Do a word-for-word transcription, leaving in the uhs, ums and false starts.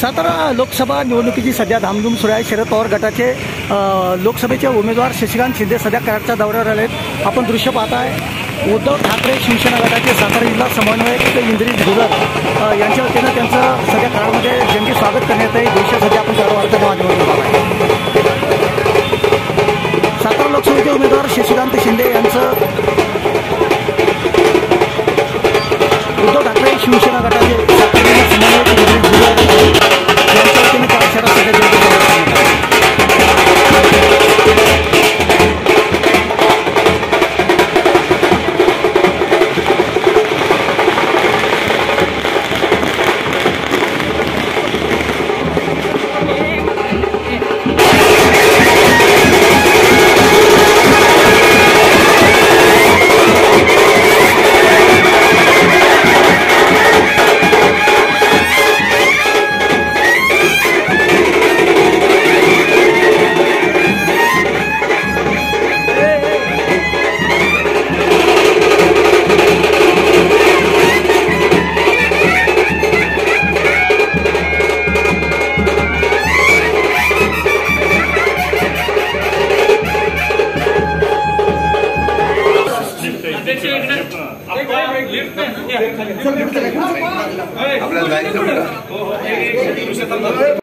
सातारा लोकसभा निवडणुकीची सध्या धामधूम सुरू आहे। शरद पवार गटाचे लोकसभेचे उमेदवार शशिकांत शिंदे सध्या कराडच्या दौऱ्यावर आले आहेत। आपण दृश्य पाहताय उद्धव ठाकरे शिवसेना गटाचे सातारा जिल्हा समन्वयक इंद्रित घुलर यांच्या वतीनं त्यांचं सध्या कराडमध्ये जंगी स्वागत करण्यात आहे। दृश्य सध्या आपण चार वार्ता माध्यमातून पाहताय। सातारा लोकसभेचे उमेदवार शशिकांत शिंदे यांचं उद्धव ठाकरे शिवसेना गटाचे सातारा जिल्हा समन्वयक इंद्रित घुलर यांच्या वतीनं काल शहरात सध्या जंगी स्वागत करण्यात आलं। आपल्याला